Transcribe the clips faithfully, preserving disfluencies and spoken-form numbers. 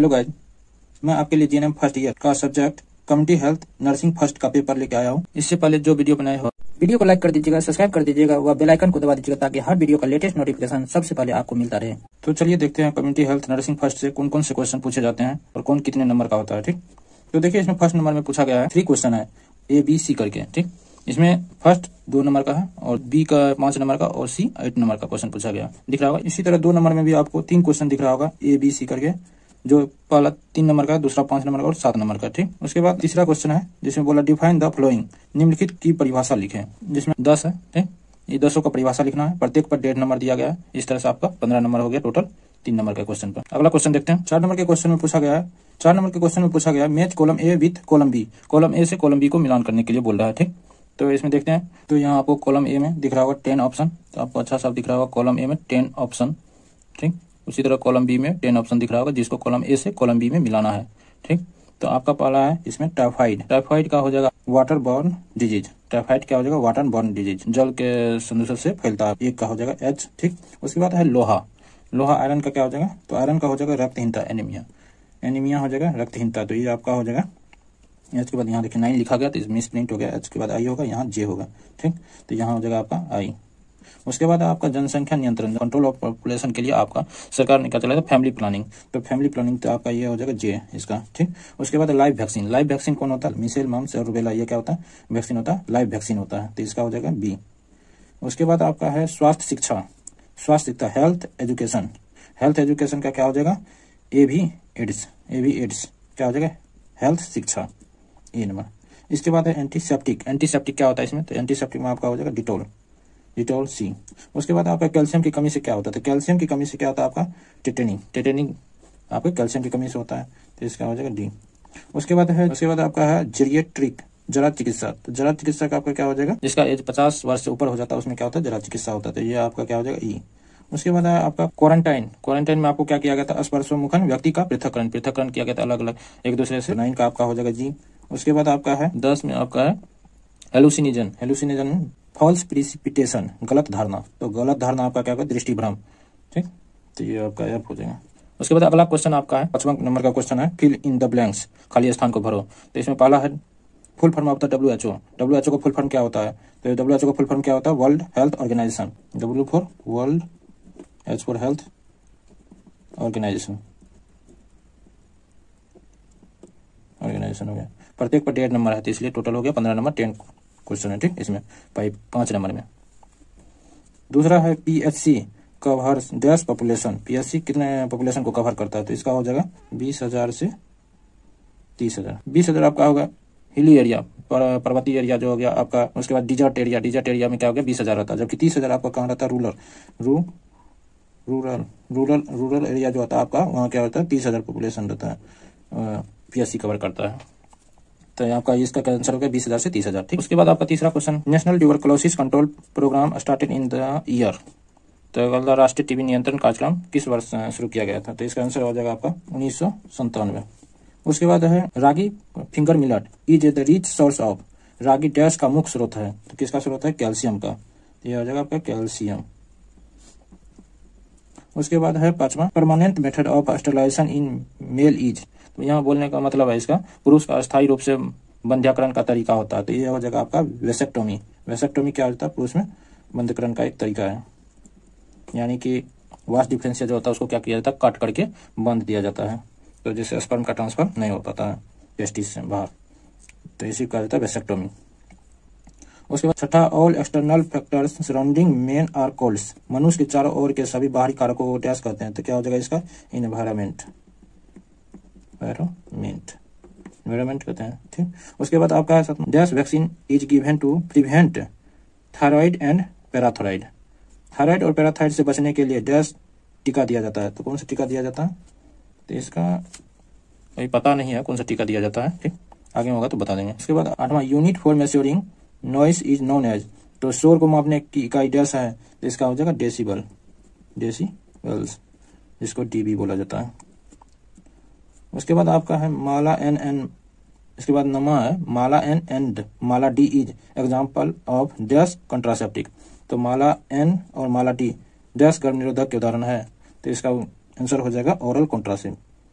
Hello guys, मैं आपके लिए जीएनएम फर्स्ट ईयर का subject community health nursing first का पेपर लेके आया हूँ। इससे पहले जो वीडियो बनाए हो, वीडियो को लाइक कर दीजिएगा, सब्सक्राइब कर दीजिएगा व बेल आइकन को दबा दीजिएगा ताकि हर वीडियो का लेटेस्ट नोटिफिकेशन सबसे पहले आपको मिलता रहे। तो चलिए देखते हैं कम्युनिटी हेल्थ नर्सिंग फर्स्ट से कौन कौन से क्वेश्चन पूछे जाते हैं और कौन कितने नंबर का होता है। ठीक, तो देखिए इसमें फर्स्ट नंबर में पूछा गया है, थ्री क्वेश्चन है ए बी सी करके। ठीक, इसमें फर्स्ट दो नंबर का है और बी का पांच नंबर का और सी आठ नंबर का क्वेश्चन पूछा गया दिख रहा होगा। इसी तरह दो नंबर में भी आपको तीन क्वेश्चन दिख रहा होगा ए बी सी करके, जो पहला तीन नंबर का, दूसरा पांच नंबर का और सात नंबर का। ठीक, उसके बाद तीसरा क्वेश्चन है जिसमें बोला डिफाइन द फ्लोइंग, निम्नलिखित की परिभाषा लिखें, जिसमें दस है। ठीक, ये दसों का परिभाषा लिखना है, प्रत्येक पर डेढ़ नंबर दिया गया है। इस तरह से आपका पंद्रह नंबर हो गया टोटल तीन नंबर के क्वेश्चन पर। अगला क्वेश्चन देखते हैं। चार नंबर के क्वेश्चन में पूछा गया है, चार नंबर के क्वेश्चन में पूछा गया है match column A with column B, column A से कॉलम बी को मिलान करने के लिए बोल रहा है। ठीक, तो इसमें देखते हैं, तो यहाँ आपको कॉलम ए में दिख रहा होगा टेन ऑप्शन, तो आपको अच्छा सा दिख रहा होगा कॉलम ए में टेन ऑप्शन। ठीक, उसी तरह कॉलम बी में टेन ऑप्शन दिख रहा होगा जिसको कॉलम ए से कॉलम बी में मिलाना है। ठीक, तो आपका पहला है इसमें टाइफाइड, टाइफाइड का हो जाएगा वाटर बॉर्न डिजीज, टाइफाइड क्या हो जाएगा वाटर बॉर्न डिजीज, जल के संदूषण से फैलता है, एक का हो जाएगा एच। ठीक, उसके बाद है लोहा, लोहा आयरन का क्या हो जाएगा, तो आयरन का हो जाएगा रक्तहीनता, एनीमिया, एनीमिया हो जाएगा रक्तहीनता, तो ये आपका हो जाएगा एच के बाद यहाँ देखिए नाइन लिखा गया तो मिस प्रिंट हो गया, एच के बाद आई होगा, यहाँ जे होगा। ठीक, तो यहाँ हो जाएगा आपका आई। उसके बाद आपका जनसंख्या नियंत्रण, कंट्रोल ऑफ पॉपुलेशन के लिए आपका सरकार ने क्या चलाया था, फैमिली प्लानिंग, तो फैमिली प्लानिंग तो आपका ये हो जाएगा जे इसका। ठीक, उसके बाद लाइव वैक्सीन, लाइव वैक्सीन कौन होता है, मिसेल मम्स और रुबेला, ये क्या होता है वैक्सीन होता है, लाइव वैक्सीन होता है, तो इसका हो जाएगा बी। उसके बाद आपका है स्वास्थ्य शिक्षा, स्वास्थ्य शिक्षा हेल्थ एजुकेशन, हेल्थ एजुकेशन का क्या हो जाएगा ए भी एड्स, ए भी एड्स क्या हो जाएगा हेल्थ शिक्षा, ए नंबर। इसके बाद है एंटीसेप्टिक, एंटीसेप्टिक क्या होता है इसमें, तो एंटीसेप्टिक में आपका हो जाएगा डिटोल, डिटोल सी। उसके बाद आपका कैल्शियम की कमी से क्या होता है, तो कैल्शियम की कमी से क्या होता है आपका टेटेनिंग, टेटेनिंग आपका कैल्शियम की कमी से होता है, तो इसका हो जाएगा डी। उसके बाद है उसके बाद आपका है जेरिएट्रिक, जरा चिकित्सा, तो जरा चिकित्सा का आपका क्या हो जाएगा, जिसका एज पचास वर्ष से ऊपर हो जाता है उसमें क्या होता है जरा चिकित्सा होता है, तो ये आपका क्या हो जाएगा ई। उसके बाद है आपका क्वारंटाइन, क्वारंटाइन में आपको क्या किया गया था, स्पर्शोन्मुखन व्यक्ति का पृथककरण, पृथककरण किया गया था अलग अलग एक दूसरे से, नाइन का आपका हो जाएगा जी। उसके बाद आपका है दस में आपका है हेलुसिनेजन, हेलुसिनेजन फॉल्स प्रिसिपिटेशन, गलत धारणा, तो गलत धारणा आपका क्या होगा दृष्टि भ्रम। ठीक, तो ये आपका एफ हो जाएगा। उसके बाद अगला क्वेश्चन आपका है पांचवा नंबर का क्वेश्चन है फिल इन द ब्लैंक्स, खाली स्थान को भरो, तो इसमें पहला है फुल फॉर्म होता है W H O, W H O का फुल फॉर्म क्या होता है, तो डब्ल्यू एच ओ का फुल फॉर्म क्या होता है World Health Organization, W for world, H for health organization, organization हो गया। प्रत्येक पर डेढ़ नंबर है तो इसलिए टोटल हो गया पंद्रह नंबर, टेन क्वेश्चन है। ठीक, इसमें पांच नंबर में। दूसरा है PHC cover dash population, PHC कितने पॉपुलेशन को कवर करता है, तो इसका हो जाएगा बीस हजार से तीस हजार। बीस हजार आपका होगा हिली एरिया, पर्वतीय एरिया जो हो गया आपका। उसके बाद डिजर्ट एरिया, डिजर्ट एरिया में क्या हो गया बीस हजार रहता है, जबकि तीस हजार आपका कहाँ रहता है रूरल, रू रूरल रूरल रूरल एरिया जो होता है आपका वहाँ क्या होता है तीस हजार पॉपुलेशन रहता है, पीएचसी कवर करता है, तो आपका इसका आंसर हो गया बीस हजार से तीस हजार। ठीक, उसके बाद आपका तीसरा question national tuberculosis control programme started in the year, तो राष्ट्रीय टीबी नियंत्रण कार्यक्रम किस वर्ष शुरू किया गया था, तो इसका आंसर हो जाएगा आपका उन्नीस सौ संतानवे। उसके बाद है ragi finger millet is the rich source of, ragi dash का मुख्य स्रोत है, तो किसका स्रोत है कैल्शियम का, यह हो जाएगा आपका कैल्शियम। उसके बाद है पांचवा permanent method of sterilisation in male is, तो यहाँ बोलने का मतलब है इसका पुरुष का अस्थायी रूप से बंध्याकरण का तरीका होता है, तो ये हो जाएगा आपका वेसेक्टोमी। वेसेक्टोमी क्या होता है पुरुष में बंध्यकरण का एक तरीका है, यानी कि वास डिफरेंशिया जो होता है उसको क्या किया जाता है काट करके बंद दिया जाता है, तो जिससे स्पर्म का ट्रांसफर नहीं हो पाता है टेस्टिस से बाहर, तो इसी कहा जाता है वेसेक्टोमी। उसके बाद छठा all external factors surrounding man are called, मनुष्य के चारों ओर के सभी बाहरी कारकों को डैश कहते हैं, तो क्या हो जाएगा इसका इन्वायरमेंट, एनवायरमेंट एनवायरमेंट कहते हैं। ठीक, उसके बाद आपका है dash vaccine is given to prevent thyroid and parathyroid, thyroid और पैराथायराइड से बचने के लिए डैश टीका दिया जाता है, तो कौन सा टीका दिया जाता है, तो इसका अभी पता नहीं है कौन सा टीका दिया जाता है। ठीक, आगे होगा तो बता देंगे। उसके बाद आठवां unit for measuring noise is known as, तो शोर को मापने की इकाई डैश है, तो इसका हो जाएगा डेसिबल, डेसिबल्स, जिसको डीबी बोला जाता है। उसके बाद आपका है माला एन एन, इसके बाद नमा है Mala N and Mala D is example of dash contraceptive, तो माला एन और माला डी डैश गर्भ निरोधक के उदाहरण है, तो इसका आंसर हो जाएगा ओरल कॉन्ट्रासेप्टिव,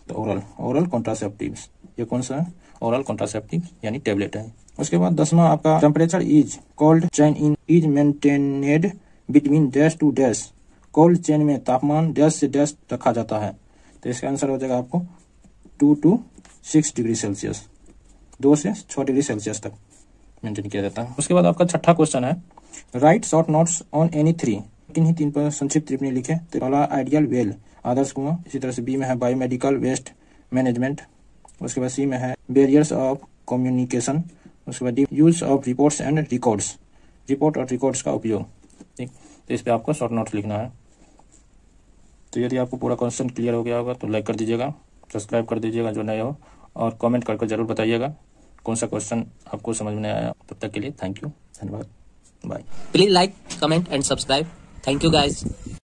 तो ओरल ओरल कॉन्ट्रासेप्टिव, ये कौन सा है? ओरल कॉन्ट्रासेप्टिव यानी टेबलेट है। उसके बाद दसवां आपका temperature is cold chain in is maintained between dash two dash, cold chain में तापमान डैश से डैश रखा जाता है। तो इसका आंसर हो जाएगा आपको two to six degree Celsius, दो से छह डिग्री सेल्सियस तक मेंटेन किया जाता है। उसके बाद आपका छठा क्वेश्चन है right short notes on any three, किन्हीं तीन पर संक्षिप्त टिप्पणी लिखे। तो पहला आइडियल वेल, आदर्श कुआं। इसी तरह से बी में है बायोमेडिकल वेस्ट मैनेजमेंट। उसके बाद सी में है बैरियर्स ऑफ कम्युनिकेशन। उसके बाद the use of reports and records, report और रिकॉर्ड्स का उपयोग। ठीक, तो इस पर आपको शॉर्ट नोट्स लिखना है। तो यदि आपको पूरा क्वेश्चन क्लियर हो गया होगा तो लाइक कर दीजिएगा, सब्सक्राइब कर दीजिएगा जो नए हो, और कमेंट करके जरूर बताइएगा कौन सा क्वेश्चन आपको समझ में आया। तब तक के लिए थैंक यू, धन्यवाद, bye. Please like, comment and subscribe. Thank you guys.